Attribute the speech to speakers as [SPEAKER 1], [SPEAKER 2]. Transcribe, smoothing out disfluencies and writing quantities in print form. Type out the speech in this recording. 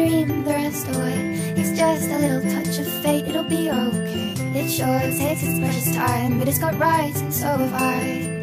[SPEAKER 1] dream the rest away. It's just a little touch of fate, it'll be okay. It sure takes its precious time, but it's got rights and so have I.